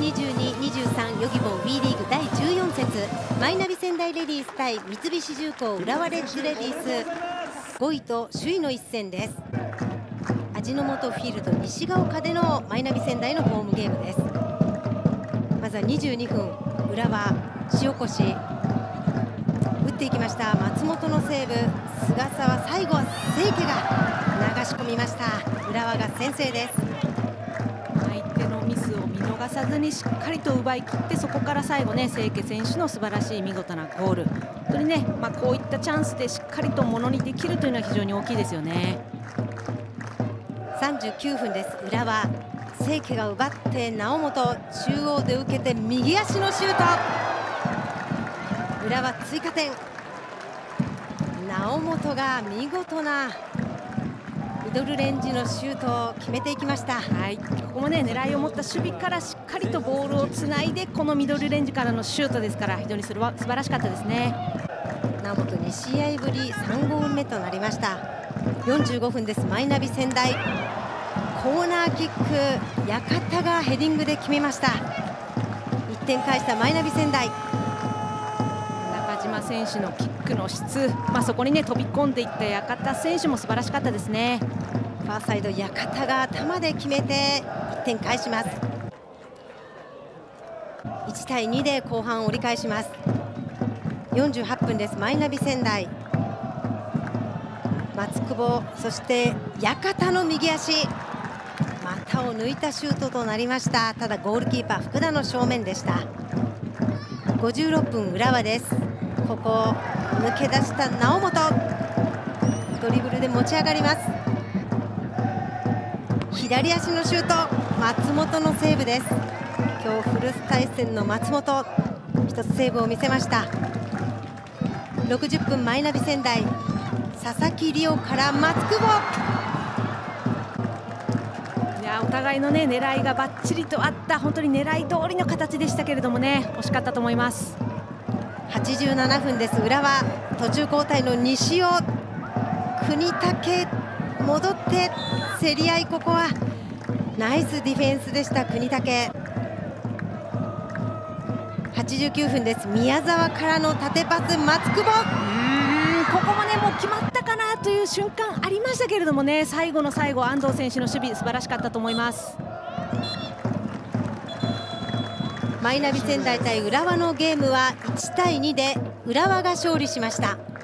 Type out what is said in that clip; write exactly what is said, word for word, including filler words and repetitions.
にじゅうに、にじゅうさんヨギボー WE リーグだいじゅうよん節マイナビ仙台レディース対三菱重工浦和レッズレディースごいと首位の一戦です。味の素フィールド西が丘でのマイナビ仙台のホームゲームです。まずはにじゅうにふん浦和塩越打っていきました。松本のセーブ、菅沢最後は清家が流し込みました。浦和が先制です。 相手のミスを見逃さずにしっかりと奪い切って、そこから最後ね清家選手の素晴らしい見事なゴール、本当にね、まあ、こういったチャンスでしっかりとものにできるというのは非常に大きいですよね。 さんじゅうきゅうふんです。浦和清家が奪って猶本中央で受けて右足のシュート、浦和追加点。猶本が見事なミドルレンジのシュートを決めていきました。 はい、ここもね狙いを持った守備からしっかりとボールをつないで、このミドルレンジからのシュートですから、非常にそれは素晴らしかったですね。 猶本に試合ぶりさんゴール目となりました。よんじゅうごふんです。マイナビ仙台コーナーキック、館がヘディングで決めました。いってん返したマイナビ仙台。 中島選手のキックの質、まあ、そこにね飛び込んでいった館選手も素晴らしかったですね。 ファーサイド館が頭で決めていってん返します。いちたいにで後半折り返します。よんじゅうはっぷんです。マイナビ仙台松久保、そして館の右足、股を抜いたシュートとなりました。ただゴールキーパー福田の正面でした。ごじゅうろっぷん浦和です。ここ抜け出した猶本、ドリブルで持ち上がります。左足のシュート、松本のセーブです。今日フルス対戦の松本、一つセーブを見せました。ろくじゅっぷんマイナビ仙台佐々木里緒から松久保、 いやお互いのね狙いがばっちりとあった、本当に狙い通りの形でしたけれどもね、惜しかったと思います。 はちじゅうななふんです。浦和途中交代の西尾、國武戻って競り合い、ここはナイスディフェンスでした國武。はちじゅうきゅうふんです。宮澤からの縦パス、松久保、 ここもねもう決まったかなという瞬間ありましたけれどもね、最後の最後安藤選手の守備素晴らしかったと思います。 マイナビ仙台対浦和のゲームはいちたいにで浦和が勝利しました。